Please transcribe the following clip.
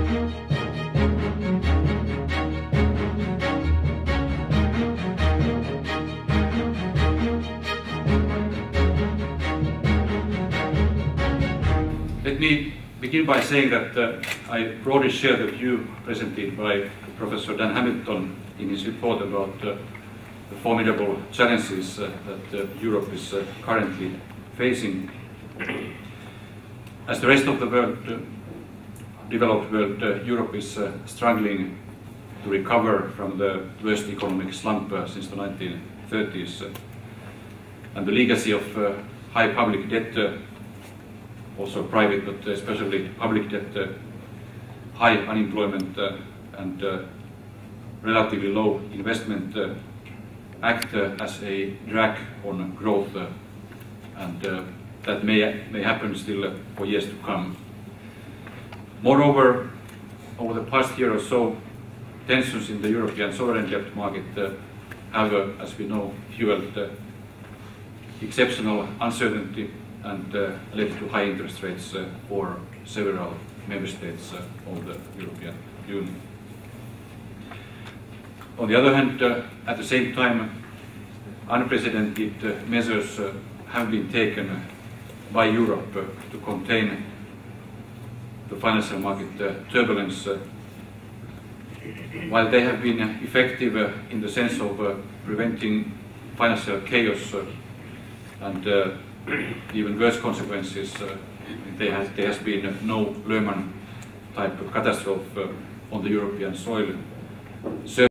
Let me begin by saying that I broadly share the view presented by Professor Dan Hamilton in his report about the formidable challenges that Europe is currently facing. As the rest of the world, developed world, Europe is struggling to recover from the worst economic slump since the 1930s. And the legacy of high public debt, also private, but especially public debt, high unemployment and relatively low investment act as a drag on growth, and that may happen still for years to come. Moreover, over the past year or so, tensions in the European sovereign debt market have, as we know, fueled exceptional uncertainty and led to high interest rates for several member states of the European Union. On the other hand, at the same time, unprecedented measures have been taken by Europe to contain the financial market turbulence. While they have been effective in the sense of preventing financial chaos and even worse consequences, there has been no Lehman type of catastrophe on the European soil.